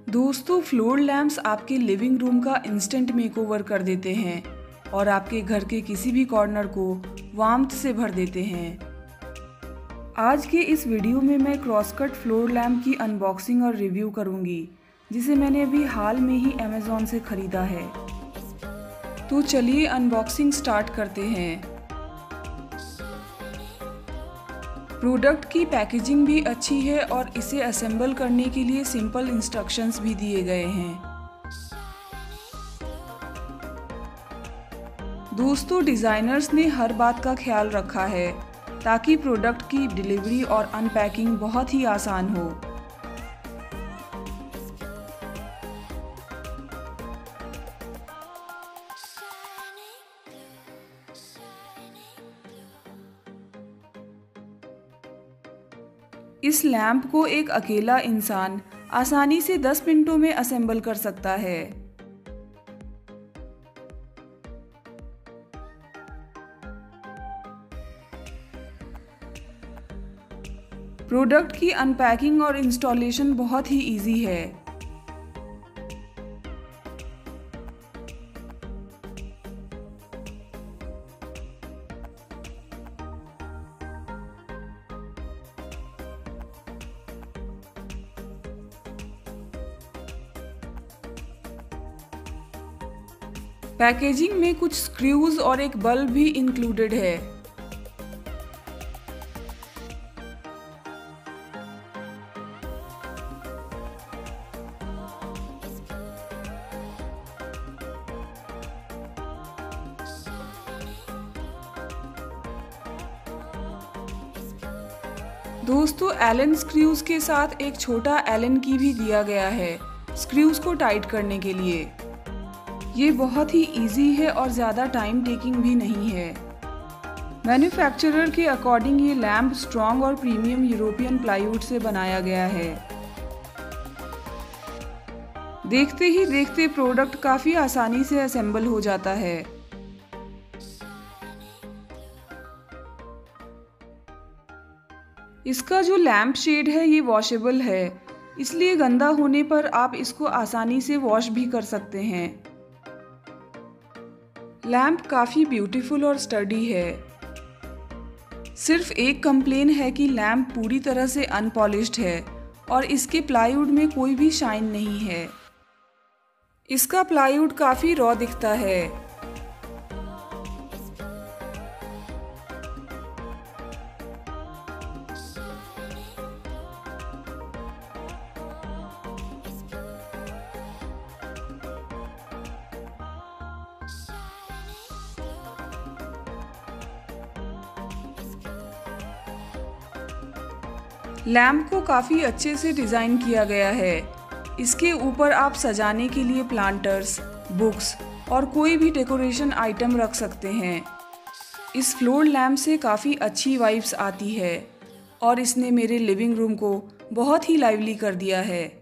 दोस्तों, floor lamps आपके living room का इंस्टेंट मेकओवर कर देते हैं और आपके घर के किसी भी कॉर्नर को वार्मथ से भर देते हैं। आज के इस वीडियो में मैं क्रॉसकट फ्लोर लैम्प की अनबॉक्सिंग और रिव्यू करूंगी, जिसे मैंने अभी हाल में ही अमेज़ॉन से ख़रीदा है। तो चलिए अनबॉक्सिंग स्टार्ट करते हैं। प्रोडक्ट की पैकेजिंग भी अच्छी है और इसे असेंबल करने के लिए सिंपल इंस्ट्रक्शंस भी दिए गए हैं। दोस्तों, डिज़ाइनर्स ने हर बात का ख्याल रखा है ताकि प्रोडक्ट की डिलीवरी और अनपैकिंग बहुत ही आसान हो। इस लैंप को एक अकेला इंसान आसानी से 10 मिनटों में असेंबल कर सकता है। प्रोडक्ट की अनपैकिंग और इंस्टॉलेशन बहुत ही इजी है। पैकेजिंग में कुछ स्क्रूज और एक बल्ब भी इंक्लूडेड है। दोस्तों, एलन स्क्रूज के साथ एक छोटा एलन की भी दिया गया है स्क्रूज को टाइट करने के लिए। ये बहुत ही इजी है और ज़्यादा टाइम टेकिंग भी नहीं है। मैन्युफैक्चरर के अकॉर्डिंग ये लैंप स्ट्रॉन्ग और प्रीमियम यूरोपियन प्लाईवुड से बनाया गया है। देखते ही देखते प्रोडक्ट काफ़ी आसानी से असेंबल हो जाता है। इसका जो लैंप शेड है ये वॉशेबल है, इसलिए गंदा होने पर आप इसको आसानी से वॉश भी कर सकते हैं। लैंप काफ़ी ब्यूटीफुल और स्टडी है। सिर्फ एक कंप्लेन है कि लैंप पूरी तरह से अनपॉलिश्ड है और इसके प्लाईवुड में कोई भी शाइन नहीं है। इसका प्लाईवुड काफ़ी रॉ दिखता है। लैंप को काफ़ी अच्छे से डिज़ाइन किया गया है। इसके ऊपर आप सजाने के लिए प्लांटर्स, बुक्स और कोई भी डेकोरेशन आइटम रख सकते हैं। इस फ्लोर लैंप से काफ़ी अच्छी वाइब्स आती है और इसने मेरे लिविंग रूम को बहुत ही लाइवली कर दिया है।